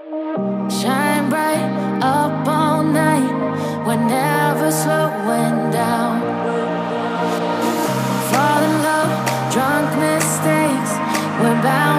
Shine bright up all night, we're never slowing down. Fall in love, drunk mistakes, we're bound